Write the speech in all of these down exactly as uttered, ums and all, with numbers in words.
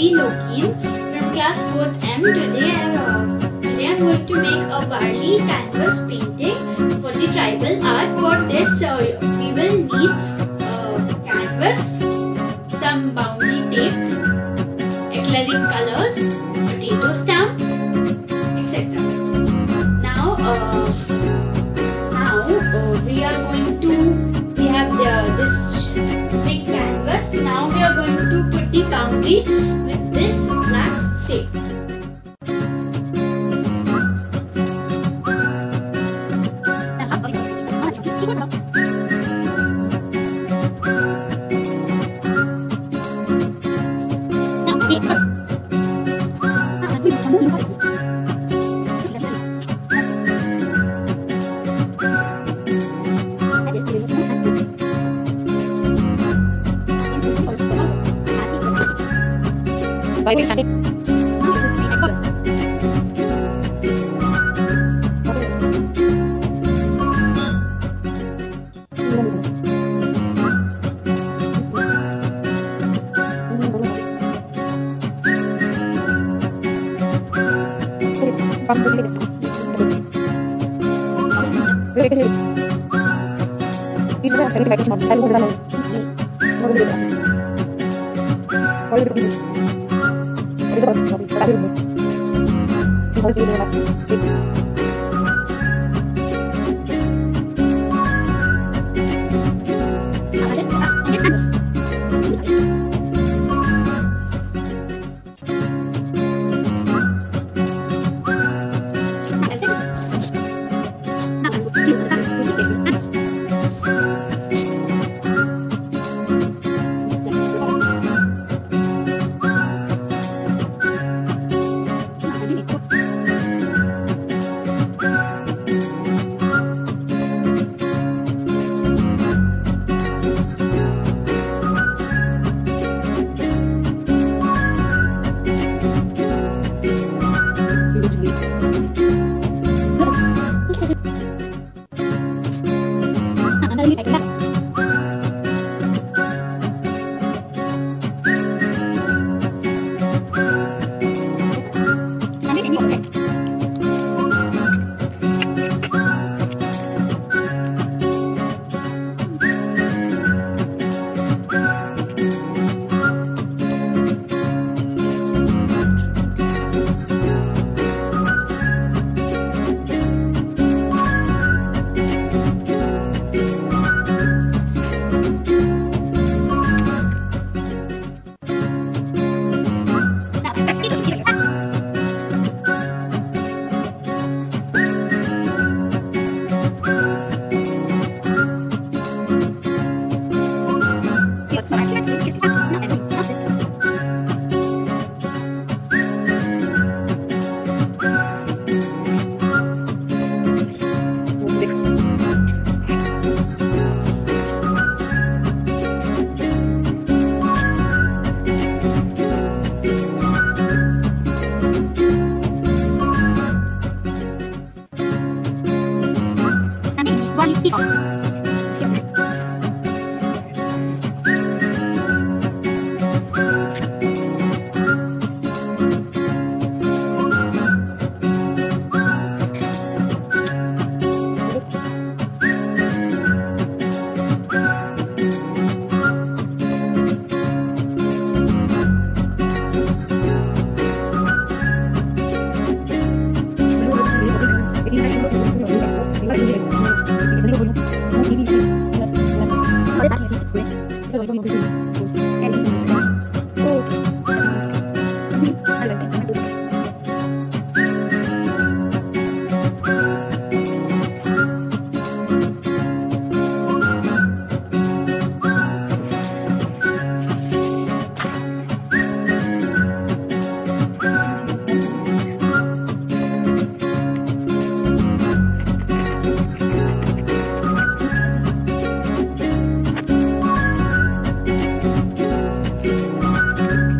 Warli from class fourth M. Today, uh, today I am going to make a warli canvas painting for the tribal art. For this, uh, we will need uh, canvas, some boundary tape, acrylic colors, potato stamp, et cetera. Now, uh, now uh, we are going to we have the, this big canvas. Now we are going to put the boundary with this black tape. Baik, sakit.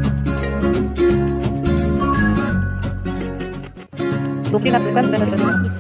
Dupli lakukan benar-benar.